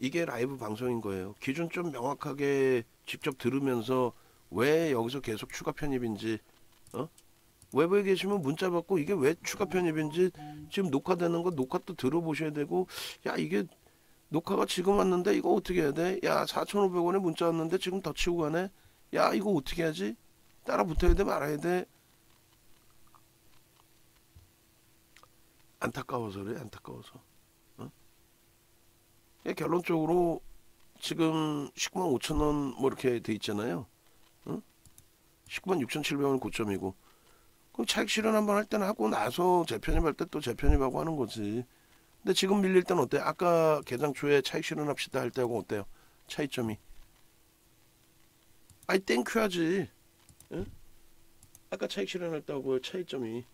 이게 라이브 방송인 거예요. 기준 좀 명확하게 직접 들으면서 왜 여기서 계속 추가 편입인지, 어? 외부에 계시면 문자 받고 이게 왜 추가 편입인지 지금 녹화되는 거 녹화 또 들어보셔야 되고, 야 이게 녹화가 지금 왔는데 이거 어떻게 해야 돼? 야 4,500원에 문자 왔는데 지금 더 치고 가네? 야 이거 어떻게 하지? 따라 붙어야 돼 말아야 돼? 안타까워서 그래, 안타까워서. 어? 결론적으로 지금 19만 5천 원 뭐 이렇게 돼 있잖아요. 어? 19만 6,700원 고점이고, 그럼 차익 실현 한번 할 때는 하고 나서 재편입할 때 또 재편입하고 하는 거지. 근데 지금 밀릴 때는 어때? 아까 개장 초에 차익 실현합시다 할 때하고 어때요? 차이점이. 아이 땡큐 하지. 응? 아까 차익 실현할 때하고 차이점이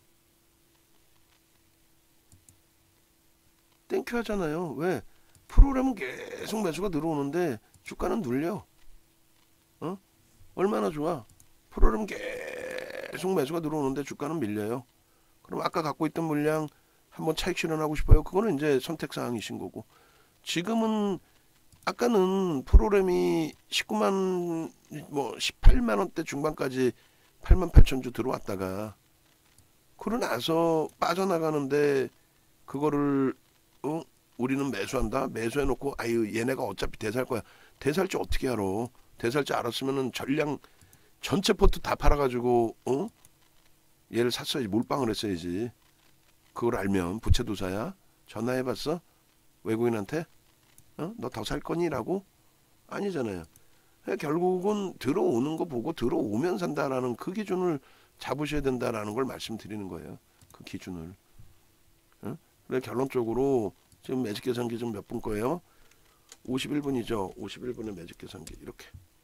땡큐 하잖아요. 왜? 프로그램은 계속 매수가 들어오는데 주가는 눌려. 어? 얼마나 좋아? 프로그램 계속 매수가 들어오는데 주가는 밀려요. 그럼 아까 갖고 있던 물량 한번 차익 실현하고 싶어요. 그거는 이제 선택 사항이신 거고. 지금은 아까는 프로그램이 19만 뭐 18만 원대 중반까지 8만 8천 주 들어왔다가 그러고 나서 빠져나가는데 그거를 어? 우리는 매수한다. 매수해놓고 아유 얘네가 어차피 대살 거야. 대살지 어떻게 알아? 대살지 알았으면은 전량 전체 포트 다 팔아가지고 얘를 샀어야지. 몰빵을 했어야지. 그걸 알면 부채도사야. 전화해봤어? 외국인한테? 너 더 살 거니라고? 아니잖아요. 결국은 들어오는 거 보고 들어오면 산다라는 그 기준을 잡으셔야 된다라는 걸 말씀드리는 거예요. 그 기준을. 그래 결론적으로 지금 매직 계산기 좀 몇 분 거예요? 51분이죠. 51분의 매직 계산기 이렇게.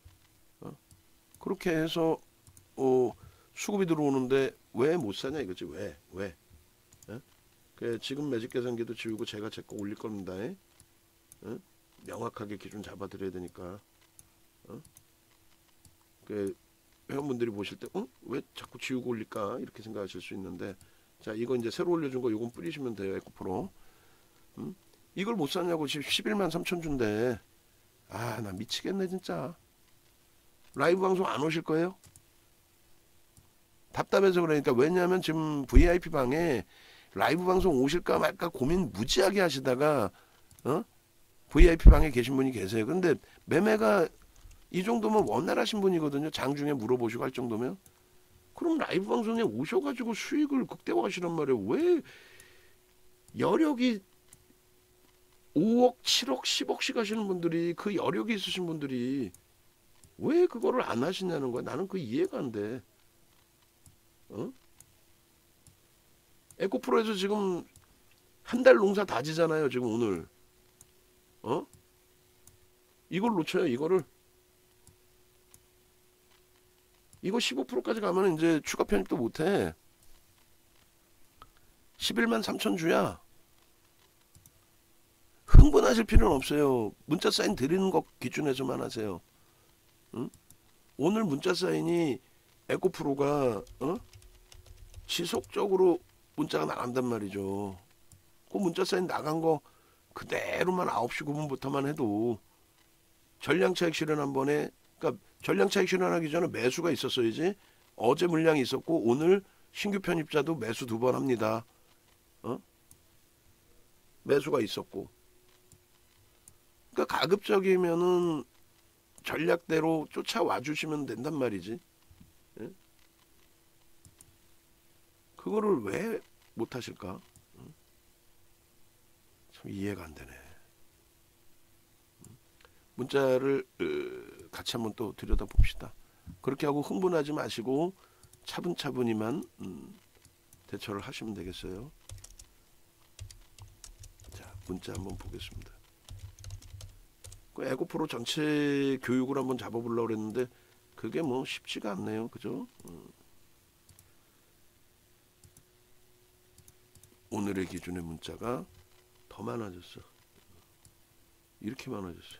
그렇게 해서 수급이 들어오는데 왜 못 사냐 이거지. 왜? 왜? 그래, 지금 매직 계산기도 지우고 제가 제 거 올릴 겁니다. 명확하게 기준 잡아드려야 되니까. 그 회원분들이 보실 때, 왜 자꾸 지우고 올릴까 이렇게 생각하실 수 있는데, 자 이거 이제 새로 올려준 거 요건 뿌리시면 돼요. 에코프로. 이걸 못 샀냐고 지금 11만 3천 준대. 아 나 미치겠네 진짜. 라이브 방송 안 오실 거예요? 답답해서 그러니까. 왜냐하면 지금 VIP 방에 라이브 방송 오실까 말까 고민 무지하게 하시다가 VIP 방에 계신 분이 계세요. 근데 매매가 이 정도면 원활하신 분이거든요. 장중에 물어보시고 할 정도면. 그럼 라이브 방송에 오셔가지고 수익을 극대화하시란 말이에요. 왜 여력이 5억, 7억, 10억씩 하시는 분들이, 그 여력이 있으신 분들이 왜 그거를 안 하시냐는 거야. 나는 그 이해가 안 돼. 에코프로에서 지금 한 달 농사 다 지잖아요. 지금 오늘. 이걸 놓쳐요. 이거를. 이거 15%까지 가면 이제 추가 편입도 못해. 11만 3천 주야. 흥분하실 필요는 없어요. 문자 사인 드리는 것 기준에서만 하세요. 응? 오늘 문자 사인이 에코프로가 지속적으로 문자가 나간단 말이죠. 그 문자 사인 나간 거 그대로만 9시 9분부터만 해도 전량 차익 실현 한 번에, 그러니까 전량 차익 실현하기 전에 매수가 있었어야지. 어제 물량이 있었고 오늘 신규 편입자도 매수 2번 합니다. 매수가 있었고. 그러니까 가급적이면은 전략대로 쫓아와 주시면 된단 말이지. 예? 그거를 왜 못하실까? 참 이해가 안 되네. 문자를 같이 한번 또 들여다봅시다. 그렇게 하고 흥분하지 마시고 차분차분히만 대처를 하시면 되겠어요. 자, 문자 한번 보겠습니다. 그 에고프로 전체 교육을 한번 잡아보려고 그랬는데 그게 뭐 쉽지가 않네요. 그죠? 오늘의 기준의 문자가 더 많아졌어. 이렇게 많아졌어요.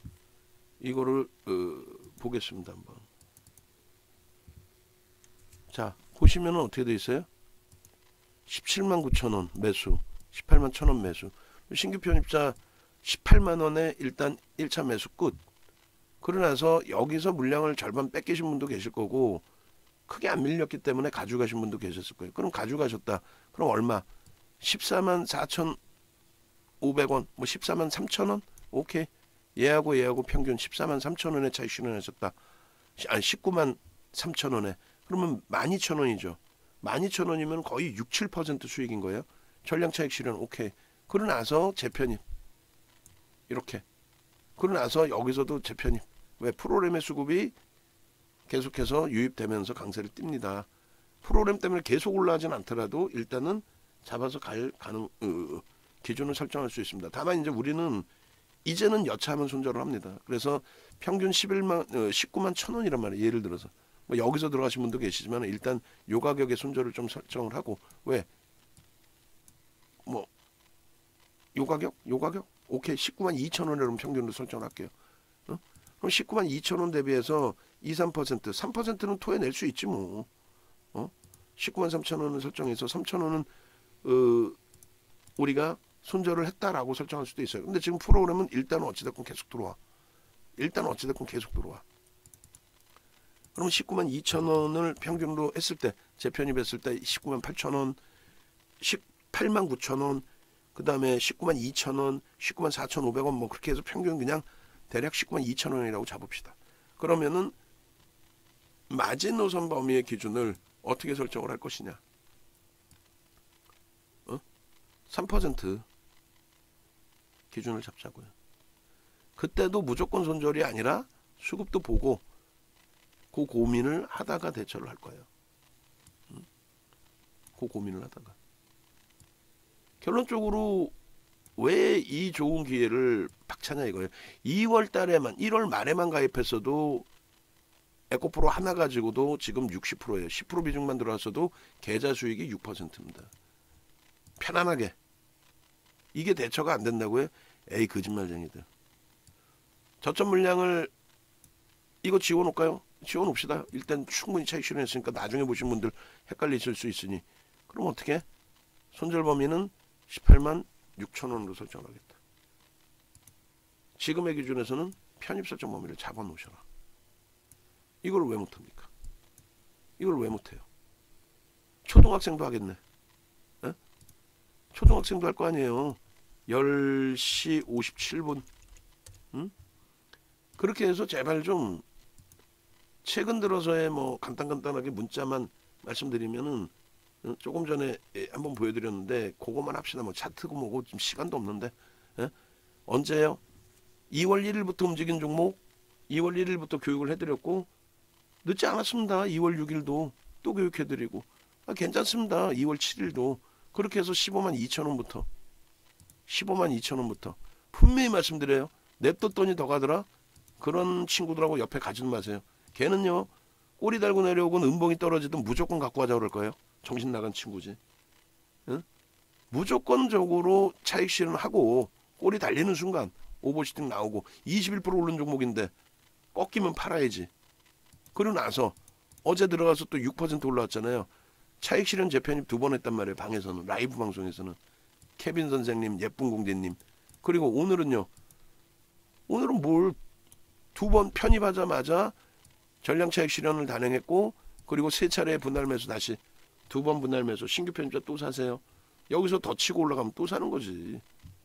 이거를 보겠습니다 한번. 자 보시면은 어떻게 돼 있어요? 17만 9천 원 매수, 18만 1천 원 매수. 신규 편입자 18만 원에 일단 1차 매수 끝. 그러고 나서 여기서 물량을 절반 뺏기신 분도 계실 거고 크게 안 밀렸기 때문에 가져가신 분도 계셨을 거예요. 그럼 가져가셨다. 그럼 얼마? 14만 4,500원, 뭐 14만 3천 원? 오케이. 얘하고 평균 14만 3천 원의 차익 실현하셨다. 아니 19만 3천 원에. 그러면 12,000원이죠. 12,000원이면 거의 6, 7% 수익인 거예요. 전량 차익 실현 오케이. 그러고 나서 재편입. 이렇게. 그러고 나서 여기서도 재편입. 왜? 프로그램의 수급이 계속해서 유입되면서 강세를 띱니다. 프로그램 때문에 계속 올라가진 않더라도 일단은 잡아서 갈 가능 기준을 설정할 수 있습니다. 다만 이제 우리는 이제는 여차하면 손절을 합니다. 그래서 평균 19만 1천 원이란 말이에요. 예를 들어서 뭐 여기서 들어가신 분도 계시지만 일단 요 가격에 손절을 좀 설정을 하고 왜? 뭐 요 가격? 오케이 19만 2천 원으로 평균으로 설정을 할게요. 그럼 19만 2천 원 대비해서 2, 3%, 3%는 토해낼 수 있지 뭐. 19만 3천 원을 설정해서 3천 원은 우리가 손절을 했다라고 설정할 수도 있어요. 근데 지금 프로그램은 일단 어찌됐건 계속 들어와. 그럼 19만 2천 원을 평균으로 했을 때 재편입했을 때 19만 8천 원, 18만 9천 원, 그 다음에 19만 2천 원, 19만 4,500원 뭐 그렇게 해서 평균 그냥 대략 19만 2천 원이라고 잡읍시다. 그러면은 마지노선 범위의 기준을 어떻게 설정을 할 것이냐? 3% 기준을 잡자고요. 그때도 무조건 손절이 아니라 수급도 보고 그 고민을 하다가 대처를 할 거예요. 그 고민을 하다가. 결론적으로 왜 이 좋은 기회를 박차냐 이거예요. 2월 달에만 1월 말에만 가입했어도 에코프로 하나 가지고도 지금 60%예요. 10% 비중만 들어왔어도 계좌 수익이 6%입니다. 편안하게. 이게 대처가 안 된다고요? 에이 거짓말쟁이들. 저점 물량을 이거 지워놓을까요? 지워놓읍시다. 일단 충분히 차익 실현했으니까 나중에 보신 분들 헷갈리실 수 있으니. 그럼 어떻게? 손절 범위는 18만 6천 원으로 설정하겠다. 지금의 기준에서는 편입 설정 범위를 잡아놓으셔라. 이걸 왜 못합니까? 이걸 왜 못해요? 초등학생도 하겠네. 에? 초등학생도 할 거 아니에요. 10시 57분. 응? 그렇게 해서 제발 좀 최근 들어서의 뭐 간단하게 문자만 말씀드리면은 조금 전에 한번 보여드렸는데 그것만 합시다. 뭐 차트고 뭐고 지금 시간도 없는데 언제요? 2월 1일부터 움직인 종목 2월 1일부터 교육을 해드렸고 늦지 않았습니다. 2월 6일도 또 교육해드리고 괜찮습니다. 2월 7일도 그렇게 해서 15만 2천 원부터 15만 2천 원부터 분명히 말씀드려요. 냅뒀더니 더 가더라. 그런 친구들하고 옆에 가지는 마세요. 걔는요 꼬리 달고 내려오건 음봉이 떨어지든 무조건 갖고 가자 그럴 거예요. 정신 나간 친구지. 응? 무조건적으로 차익 실현하고 꼬리 달리는 순간 오버슈팅 나오고 21% 오른 종목인데 꺾이면 팔아야지. 그러고 나서 어제 들어가서 또 6% 올라왔잖아요. 차익 실현 재편입 2번 했단 말이에요. 방에서는 라이브 방송에서는 케빈 선생님, 예쁜 공대님. 그리고 오늘은요. 오늘은 뭘 2번 편입하자마자 전량 차익 실현을 단행했고 그리고 3차례 분할 매수 다시 2번 분할 매수 신규 편입자 또 사세요. 여기서 더 치고 올라가면 또 사는 거지.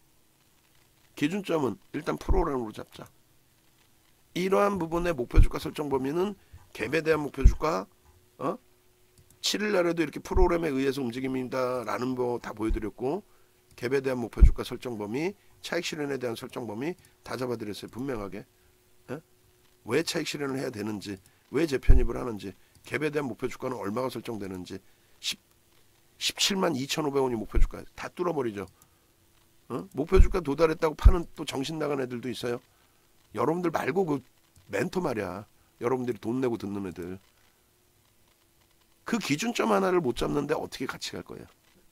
기준점은 일단 프로그램으로 잡자. 이러한 부분의 목표 주가 설정 범위는 갭에 대한 목표 주가 7일 날에도 이렇게 프로그램에 의해서 움직임이다라는 거 다 보여드렸고 갭에 대한 목표 주가 설정 범위 차익 실현에 대한 설정 범위 다 잡아드렸어요. 분명하게. 왜 차익 실현을 해야 되는지 왜 재편입을 하는지 갭에 대한 목표 주가는 얼마가 설정되는지 17만 2,500원이 목표 주가 다 뚫어버리죠. 목표 주가 도달했다고 파는 또 정신 나간 애들도 있어요. 여러분들 말고 그 멘토 말이야. 여러분들이 돈 내고 듣는 애들. 그 기준점 하나를 못 잡는데 어떻게 같이 갈 거예요?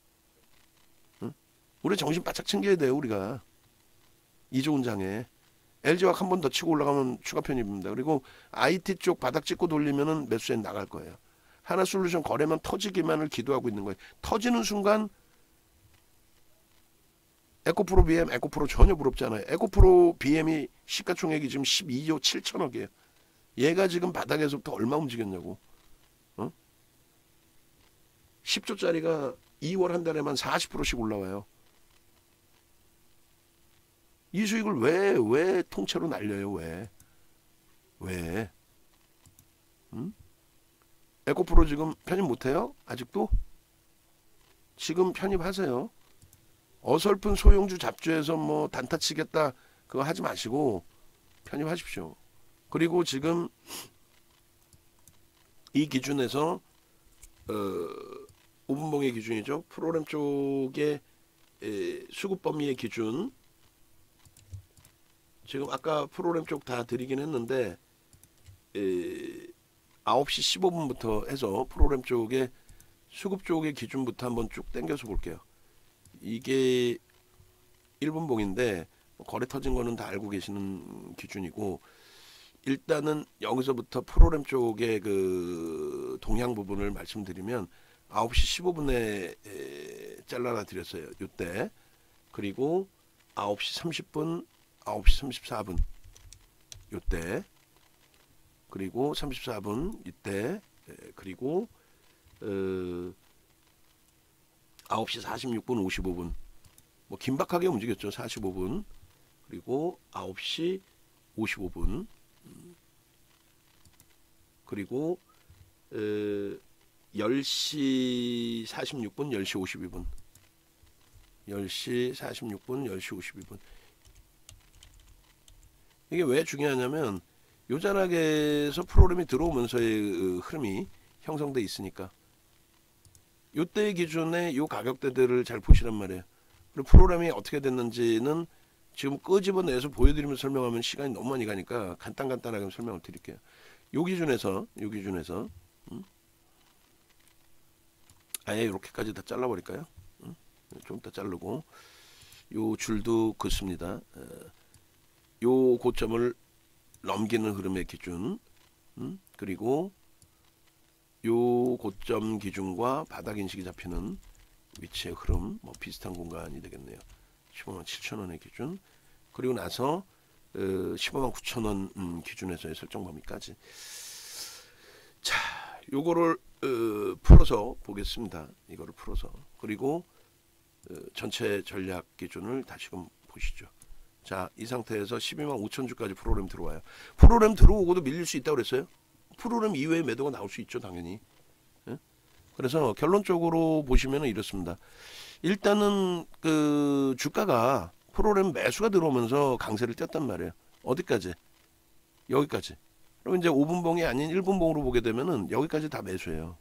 우리 정신 바짝 챙겨야 돼요. 우리가. 이 좋은 장에. LG화학 한 번 더 치고 올라가면 추가 편입입니다. 그리고 IT 쪽 바닥 찍고 돌리면은 매수에 나갈 거예요. 하나솔루션 거래만 터지기만을 기도하고 있는 거예요. 터지는 순간 에코프로 BM, 에코프로 전혀 부럽잖아요. 에코프로 BM이 시가총액이 지금 12조 7천억이에요. 얘가 지금 바닥에서부터 얼마 움직였냐고. 10조짜리가 2월 한 달에만 40%씩 올라와요. 이 수익을 왜 통째로 날려요? 왜? 에코프로 지금 편입 못해요? 아직도? 지금 편입하세요. 어설픈 소형주 잡주에서 뭐 단타 치겠다 그거 하지 마시고 편입하십시오. 그리고 지금 이 기준에서 5분봉의 기준이죠. 프로그램 쪽의 수급 범위의 기준, 지금 아까 프로그램 쪽 다 드리긴 했는데 9시 15분부터 해서 프로그램 쪽의 수급 쪽의 기준부터 한번 쭉 당겨서 볼게요. 이게 1분봉인데 거래 터진 거는 다 알고 계시는 기준이고, 일단은 여기서부터 프로그램 쪽의 그 동향 부분을 말씀드리면 9시 15분에 잘라놔 드렸어요. 이때. 그리고 9시 30분, 9시 34분 이때. 그리고 34분 이때. 그리고 9시 46분, 55분. 뭐 긴박하게 움직였죠. 45분. 그리고 9시 55분. 그리고 10시 46분, 10시 52분. 10시 46분, 10시 52분. 이게 왜 중요하냐면 요자락에서 프로그램이 들어오면서의 흐름이 형성돼 있으니까 요때 기준에 요 가격대들을 잘 보시란 말이에요. 그리고 프로그램이 어떻게 됐는지는 지금 끄집어내서 보여드리면서 설명하면 시간이 너무 많이 가니까 간단하게 설명을 드릴게요. 요 기준에서 아예 이렇게까지 다 잘라버릴까요? 좀 더 자르고 요 줄도 긋습니다. 요 고점을 넘기는 흐름의 기준, 그리고 요 고점 기준과 바닥 인식이 잡히는 위치의 흐름, 뭐 비슷한 공간이 되겠네요. 15만 7천원의 기준, 그리고 나서 15만 9천원 기준에서의 설정 범위까지. 자, 요거를 풀어서 보겠습니다. 이거를 풀어서. 그리고 전체 전략 기준을 다시금 보시죠. 자, 이 상태에서 12만 5천 주까지 프로그램 들어와요. 프로그램 들어오고도 밀릴 수 있다고 그랬어요. 프로그램 이외의 매도가 나올 수 있죠, 당연히. 예? 그래서 결론적으로 보시면 이렇습니다. 일단은 그 주가가 프로그램 매수가 들어오면서 강세를 띄었단 말이에요. 어디까지? 여기까지. 그럼 이제 5분봉이 아닌 1분봉으로 보게 되면은 여기까지 다 매수예요.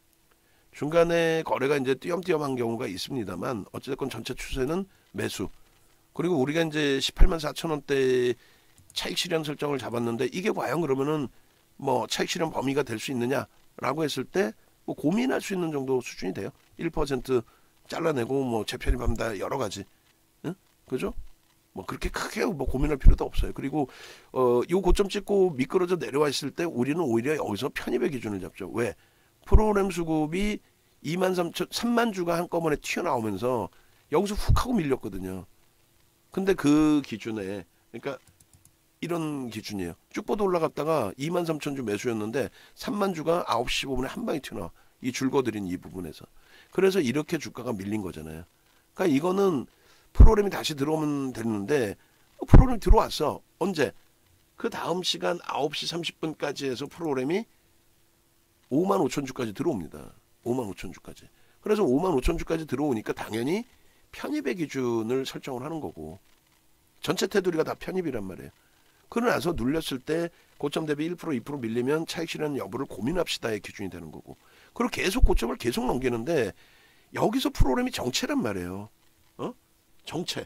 중간에 거래가 이제 띄엄띄엄한 경우가 있습니다만 어찌됐건 전체 추세는 매수. 그리고 우리가 이제 18만 4천 원대 차익 실현 설정을 잡았는데 이게 과연 그러면은 뭐 차익 실현 범위가 될 수 있느냐라고 했을 때 뭐 고민할 수 있는 정도 수준이 돼요. 1% 잘라내고 뭐 재편입합니다. 여러 가지. 응? 그죠? 뭐 그렇게 크게 뭐 고민할 필요도 없어요. 그리고 요 고점 찍고 미끄러져 내려와 있을 때 우리는 오히려 여기서 편입의 기준을 잡죠. 왜? 프로그램 수급이 3만 주가 한꺼번에 튀어나오면서 여기서 훅 하고 밀렸거든요. 근데 그 기준에, 그러니까 이런 기준이에요. 쭉 뻗어 올라갔다가 23,000주 매수였는데 3만 주가 9시 15분에 한 방에 튀어나와. 이 줄거드린 이 부분에서. 그래서 이렇게 주가가 밀린 거잖아요. 그러니까 이거는 프로그램이 다시 들어오면 되는데 프로그램이 들어왔어. 언제? 그 다음 시간 9시 30분까지 해서 프로그램이 5만 5천 주까지 들어옵니다. 5만 5천 주까지. 그래서 5만 5천 주까지 들어오니까 당연히 편입의 기준을 설정을 하는 거고, 전체 테두리가 다 편입이란 말이에요. 그러고 나서 눌렸을 때 고점 대비 1% 2% 밀리면 차익 실현 여부를 고민합시다의 기준이 되는 거고, 그리고 계속 고점을 계속 넘기는데 여기서 프로그램이 정체란 말이에요. 정체.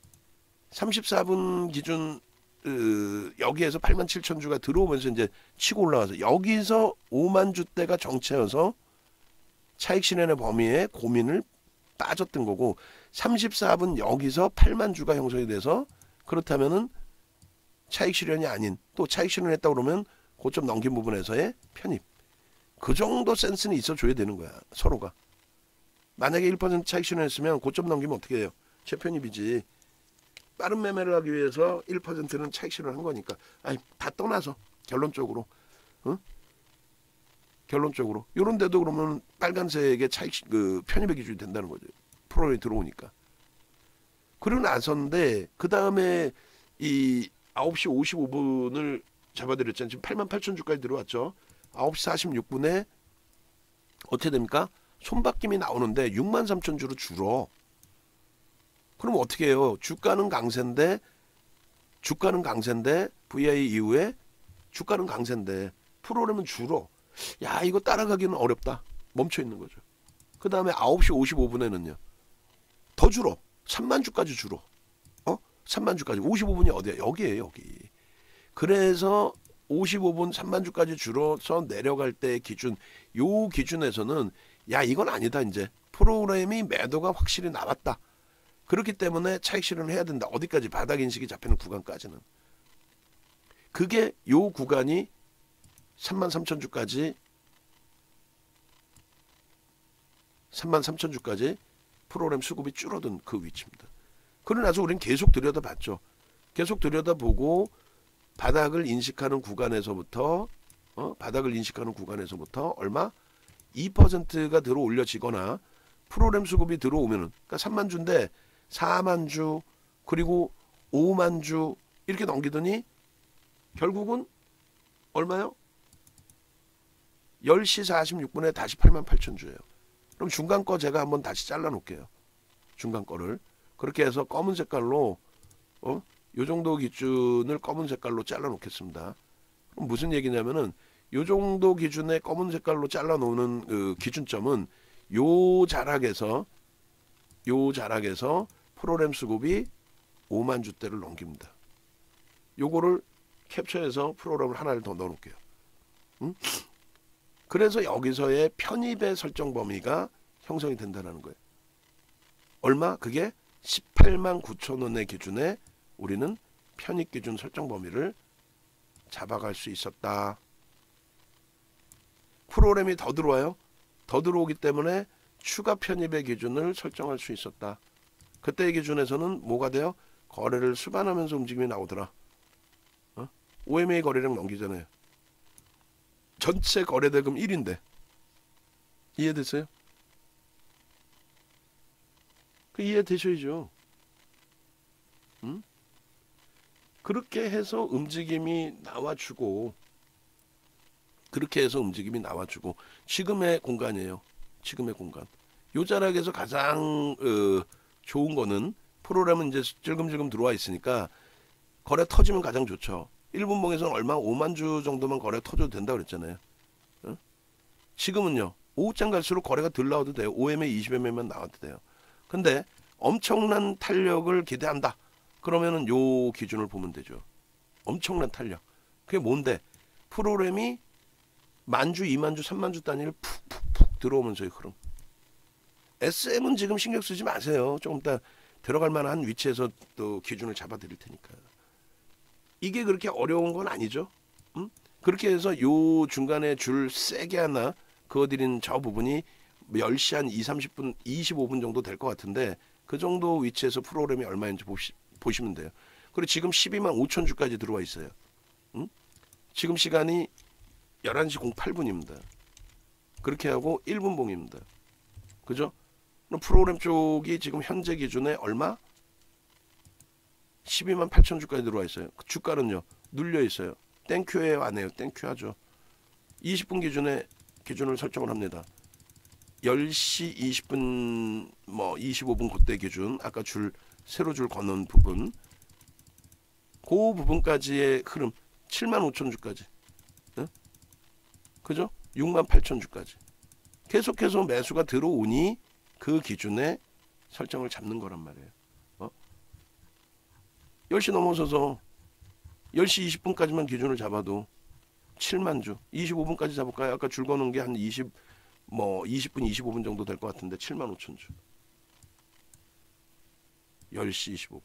34분 기준 여기에서 8만 7천 주가 들어오면서 이제 치고 올라가서 여기서 5만 주대가 정체여서 차익 실현의 범위에 고민을 빠졌던 거고, 34분 여기서 8만 주가 형성이 돼서 그렇다면은 차익 실현이 아닌, 또 차익 실현했다 그러면 고점 넘긴 부분에서의 편입. 그 정도 센스는 있어줘야 되는 거야. 서로가. 만약에 1% 차익 실현했으면 고점 넘기면 어떻게 해요? 재편입이지. 빠른 매매를 하기 위해서 1%는 차익 실현한 거니까. 아니, 다 떠나서 결론적으로. 응? 결론적으로. 요런 데도 그러면 빨간색의 차익 그 편입의 기준이 된다는 거죠. 프로그램이 들어오니까. 그러고 나서인데 그다음에 이 9시 55분을 잡아드렸잖아요. 지금 88,000주까지 들어왔죠. 9시 46분에 어떻게 됩니까? 손바뀜이 나오는데 63,000주로 줄어. 그럼 어떻게 해요? 주가는 강세인데 VI 이후에 주가는 강세인데 프로그램은 줄어. 야, 이거 따라가기는 어렵다. 멈춰 있는 거죠. 그 다음에 9시 55분에는요. 더 줄어. 3만주까지 줄어. 3만주까지. 55분이 어디야? 여기에요, 여기. 그래서 55분 3만주까지 줄어서 내려갈 때 기준, 요 기준에서는 야, 이건 아니다. 이제 프로그램이 매도가 확실히 나왔다. 그렇기 때문에 차익 실현을 해야 된다. 어디까지? 바닥 인식이 잡히는 구간까지는. 그게 요 구간이 33,000주까지 33,000주까지 프로그램 수급이 줄어든 그 위치입니다. 그러고 나서 우리는 계속 들여다봤죠. 계속 들여다보고 바닥을 인식하는 구간에서부터 얼마? 2%가 들어 올려지거나 프로그램 수급이 들어오면은, 그러니까 3만 주인데 4만 주 그리고 5만 주 이렇게 넘기더니 결국은 얼마요? 10시 46분에 다시 88,000주예요. 그럼 중간 거 제가 한번 다시 잘라 놓을게요. 중간 거를. 그렇게 해서 검은 색깔로 요 정도 기준을 검은 색깔로 잘라 놓겠습니다. 그럼 무슨 얘기냐면은 요 정도 기준의 검은 색깔로 잘라 놓는 그 기준점은 요 자락에서 프로그램 수급이 5만 주대를 넘깁니다. 요거를 캡처해서 프로그램을 하나를 더 넣어 놓을게요. 응? 그래서 여기서의 편입의 설정 범위가 형성이 된다는 거예요. 얼마? 그게 18만 9천 원의 기준에 우리는 편입 기준 설정 범위를 잡아갈 수 있었다. 프로그램이 더 들어와요. 더 들어오기 때문에 추가 편입의 기준을 설정할 수 있었다. 그때의 기준에서는 뭐가 돼요? 거래를 수반하면서 움직임이 나오더라. OMA 거래량 넘기잖아요. 전체 거래대금 1인데 이해됐어요? 그 이해되셔야죠. 그렇게 해서 움직임이 나와주고 지금의 공간이에요. 지금의 공간. 요 자락에서 가장 좋은 거는 프로그램은 이제 찔금찔금 들어와 있으니까 거래 터지면 가장 좋죠. 1분봉에서는 얼마? 5만 주 정도만 거래 터져도 된다고 그랬잖아요. 지금은요. 오후장 갈수록 거래가 덜 나와도 돼요. 5M, 20M만 나와도 돼요. 근데 엄청난 탄력을 기대한다. 그러면은 요 기준을 보면 되죠. 엄청난 탄력. 그게 뭔데? 프로그램이 만주, 2만주, 3만주 단위를 푹푹푹 들어오면서의 흐름. SM은 지금 신경 쓰지 마세요. 조금 이따 들어갈 만한 위치에서 또 기준을 잡아 드릴 테니까. 이게 그렇게 어려운 건 아니죠. 그렇게 해서 요 중간에 줄 세게 하나 그어드린 저 부분이 10시 한 30분, 25분 정도 될 것 같은데 그 정도 위치에서 프로그램이 얼마인지 보시면 돼요. 그리고 지금 12만 5천 주까지 들어와 있어요. 지금 시간이 11시 08분입니다. 그렇게 하고 1분 봉입니다. 그죠? 프로그램 쪽이 지금 현재 기준에 얼마? 12만 8천 주까지 들어와 있어요. 주가는요. 눌려 있어요. 땡큐예요, 안 해요? 땡큐 하죠. 20분 기준을 설정을 합니다. 10시 20분 25분 그때 기준 아까 세로 줄 거는 부분 그 부분까지의 흐름 7만 5천 주까지 그죠? 6만 8천 주까지 계속해서 매수가 들어오니 그 기준에 설정을 잡는 거란 말이에요. 10시 넘어서서 10시 20분까지만 기준을 잡아도 7만 주 25분까지 잡을까요? 아까 줄 거는 게 한 20분 25분 정도 될 것 같은데 7만 5천 주 10시 25분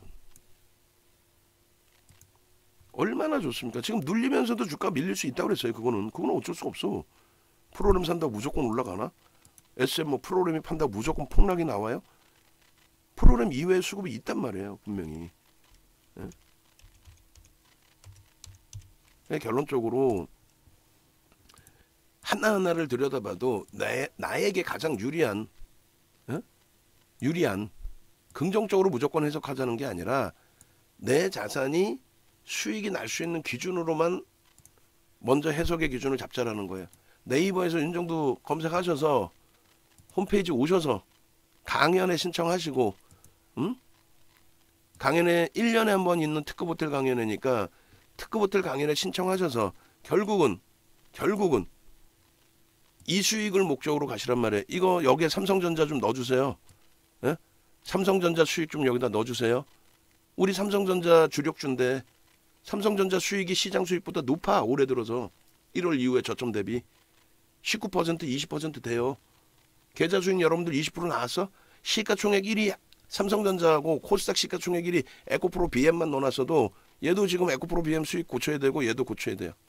얼마나 좋습니까? 지금 눌리면서도 주가 밀릴 수 있다고 그랬어요. 그거는 어쩔 수가 없어. 프로그램 산다고 무조건 올라가나? SM 뭐 프로그램이 판다고 무조건 폭락이 나와요? 프로그램 이외의 수급이 있단 말이에요, 분명히. 예? 결론적으로 하나하나를 들여다봐도 나에게 가장 유리한, 유리한, 긍정적으로 무조건 해석하자는 게 아니라 내 자산이 수익이 날 수 있는 기준으로만 먼저 해석의 기준을 잡자라는 거예요. 네이버에서 윤정두 검색하셔서 홈페이지 오셔서 강연에 신청하시고, 강연에 1년에 한 번 있는 특급 호텔 강연이니까 특급 호텔 강연에 신청하셔서 결국은 이 수익을 목적으로 가시란 말이에요. 이거 여기에 삼성전자 좀 넣어주세요. 예? 삼성전자 수익 좀 여기다 넣어주세요. 우리 삼성전자 주력주인데 삼성전자 수익이 시장 수익보다 높아. 올해 들어서 1월 이후에 저점 대비 19% 20% 돼요. 계좌 수익 여러분들 20% 나왔어? 시가총액 1위 삼성전자하고 코스닥 시가총액 1위 에코프로 BM만 넣어놨어도 얘도 지금 에코프로 BM 수익 고쳐야 되고 얘도 고쳐야 돼요.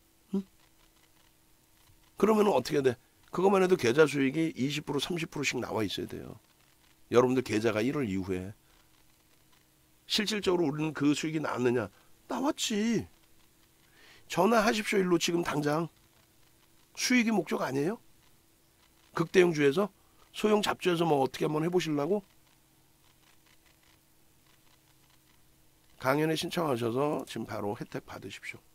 그러면 어떻게 돼? 그것만 해도 계좌 수익이 20% 30%씩 나와 있어야 돼요. 여러분들 계좌가 1월 이후에. 실질적으로 우리는 그 수익이 나왔느냐? 나왔지. 전화하십시오. 일로 지금 당장. 수익이 목적 아니에요? 극대형주에서? 소형 잡주에서 뭐 어떻게 한번 해보시려고? 강연에 신청하셔서 지금 바로 혜택 받으십시오.